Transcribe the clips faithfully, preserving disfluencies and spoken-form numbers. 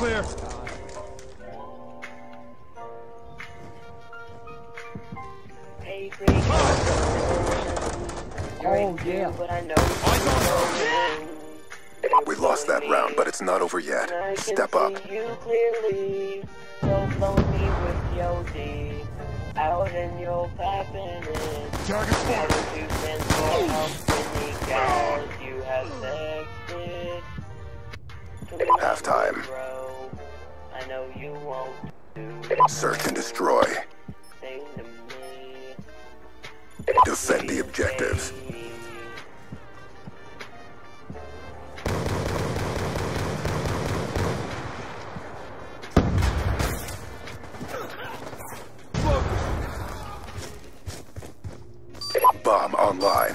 clear. Hey, freak. Oh, yeah. But I know we lost that round, but it's not over yet. Step up. You clearly. So blow me with your D. Out in your poppin' it. Target How did you send for how many guys you have sexted? Halftime. Bro, I know you won't do. Search and destroy. Sing to me. Defend the objectives. Bomb online.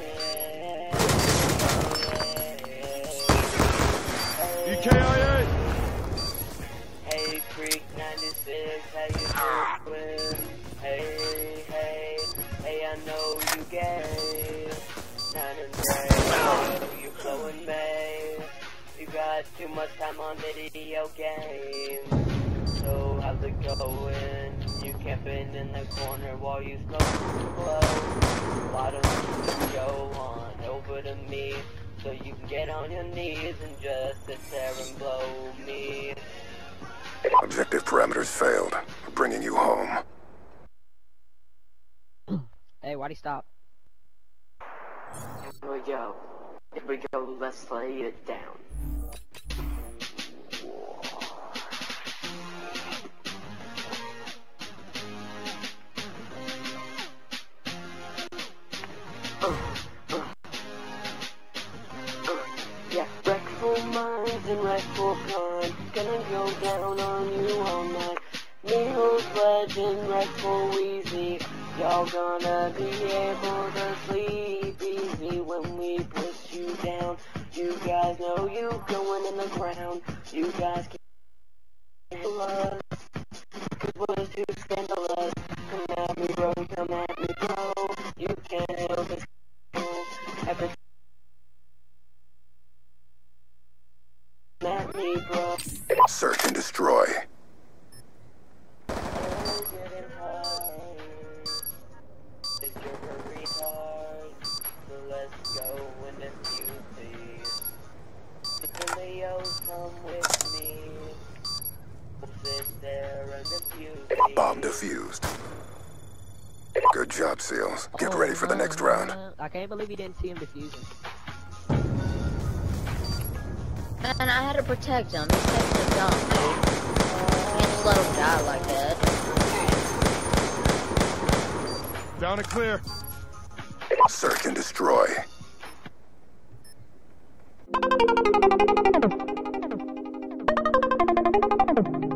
E K I A! Hey, freak ninety-six, how you doing? Hey, hey, hey, I know you gay. Nine and gray, you flowing May. You got too much time on video games. So how's it going? You camping in the corner while you smoke slow. Why don't you go on over to me so you can get on your knees and just sit there and blow me? Objective parameters failed. We're bringing you home. Hey, why'd he stop? Here we go. Here we go. Let's lay it down. Uh, uh, uh, yeah, Reckful minds and Reckful kind. Gonna go down on you all night. Needles, legend, Reckful easy. Y'all gonna be able to sleep easy when we push you down. You guys know you going in the ground. You guys can't handle us. Cause we're too scandalous. Come at me, bro. Come at me, bro. You can't handle this. Every at me, bro. Search and destroy. Bomb defused. Good job, SEALs. Get Oh, ready for the no, next no, round. no. I can't believe he didn't see him defusing. Man, I had to protect him. He's such a dumb dude. Can't just let him die like that. Down and clear. Search and destroy. Thank you.